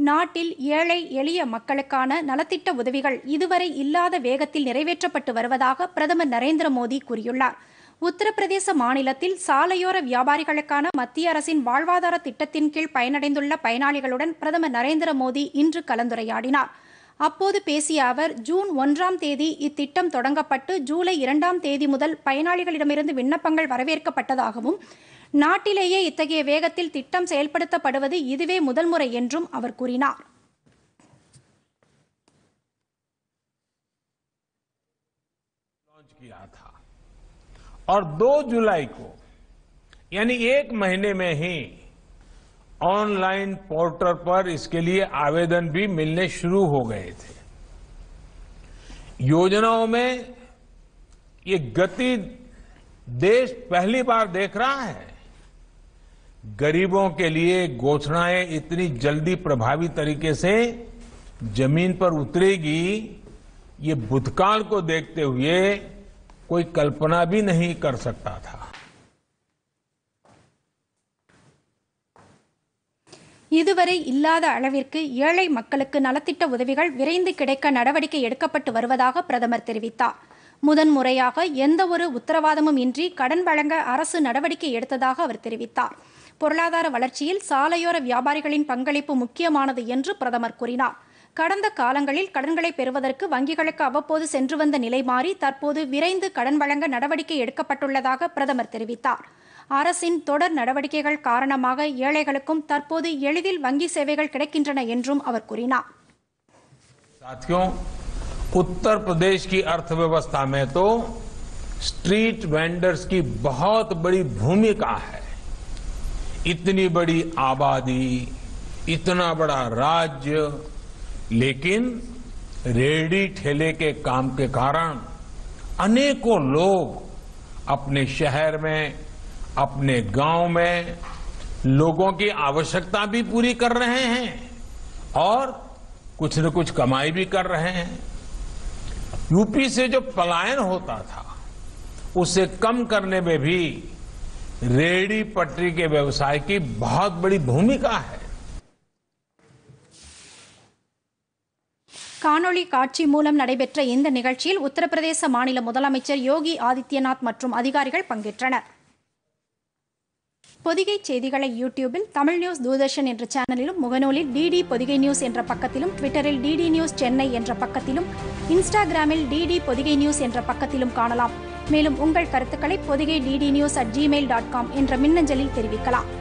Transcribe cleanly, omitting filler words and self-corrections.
நாட்டில் ஏழை எளிய மக்களுக்கான நலத்திட்ட உதவிகள் இதுவரை இல்லாத வேகத்தில் நிறைவேற்றப்பட்டு வருவதாக பிரதமர் நரேந்திர மோடி கூறியுள்ளார். உத்தரப்பிரதேச மாநிலத்தில் சாலையோர வியாபாரிகளுக்கான மத்திய அரசின் வாழ்வாதார திட்டத்தின் கீழ் பயனடைந்துள்ள பயனாளிகளுடன் பிரதமர் நரேந்திர மோடி இன்று கலந்துரையாடினார். அப்போது பேசிய அவர், ஜூன் 1ஆம் தேதி இத்திட்டம் தொடங்கப்பட்டு ஜூலை 2ஆம் தேதி முதல் பயனாளிகளிடமிருந்து விண்ணப்பங்கள் வரவேற்கப்பட்டதாகவும், நாட்டிலேயே இத்தகைய வேகத்தில் திட்டம் செயல்படுத்தப்படுவது இதுவே முதல் முறை என்றும் அவர் கூறினார். और 2 जुलाई को यानी 1 महीने में ही ऑनलाइन पोर्टल पर इसके लिए आवेदन भी मिलने शुरू हो गए थे। योजनाओं में ये गति देश पहली बार देख रहा है। गरीबों के लिए घोषणाएं इतनी जल्दी प्रभावी तरीके से जमीन पर उतरेगी, ये भूतकाल को देखते हुए कोई कल्पना भी नहीं कर सकता था। இதுவரை இல்லாத அளவிற்கு ஏழை மக்களுக்கு நலத்திட்ட உதவிகள் விரைந்து கிடைக்க நடவடிக்கை எடுக்கப்பட்டு வருவதாக பிரதமர் தெரிவித்தார். முதன்முறையாக எந்த ஒரு உத்தரவாதமும் இன்றி கடன் வழங்க அரசு நடவடிக்கை எடுத்ததாக அவர் தெரிவித்தார். பொருளாதார வளர்ச்சியில் சாலையோர வியாபாரிகளின் பங்களிப்பு முக்கியமானது என்று பிரதமர் கூறினார். கடந்த காலங்களில் கடன்களை பெறுவதற்கு வங்கிகளுக்கு அவ்வப்போது சென்று வந்த நிலை மாறி தற்போது விரைந்து கடன் வழங்க நடவடிக்கை எடுக்கப்பட்டுள்ளதாக பிரதமர் தெரிவித்தார். அரசின் தொடர் நடவடிக்கைகள் காரணமாக ஏழைகளுக்கும் தற்போது எளிதில் வங்கி சேவைகள் கிடைக்கின்றன என்றும் அவர் கூறினார். साथियों, उत्तर प्रदेश की अर्थव्यवस्था में तो स्ट्रीट वेंडर्स की बहुत बड़ी भूमिका है। इतनी बड़ी आबादी, इतना बड़ा राज्य, लेकिन रेहड़ी ठेले के काम के कारण अनेकों लोग अपने शहर में, अपने गांव में लोगों की आवश्यकता भी पूरी कर रहे हैं और कुछ न कुछ कमाई भी कर रहे हैं। यूपी से जो पलायन होता था उसे कम करने में भी रेहड़ी पटरी के व्यवसाय की बहुत बड़ी भूमिका है। காணொளி காட்சி மூலம் நடைபெற்ற இந்த நிகழ்ச்சியில் உத்தரப்பிரதேச மாநில முதலமைச்சர் யோகி ஆதித்யநாத் மற்றும் அதிகாரிகள் பங்கேற்றனர். பொதிகை செய்திகளை யூடியூபில் தமிழ் நியூஸ் தூர்தர்ஷன் என்ற சேனலிலும், முகநூலில் டிடி பொதிகை நியூஸ் என்ற பக்கத்திலும், ட்விட்டரில் டிடி நியூஸ் சென்னை என்ற பக்கத்திலும், இன்ஸ்டாகிராமில் டிடி பொதிகை நியூஸ் என்ற பக்கத்திலும் காணலாம். மேலும் உங்கள் கருத்துக்களை பொதிகை dd news@gmail.com என்ற மின்னஞ்சலில் தெரிவிக்கலாம்.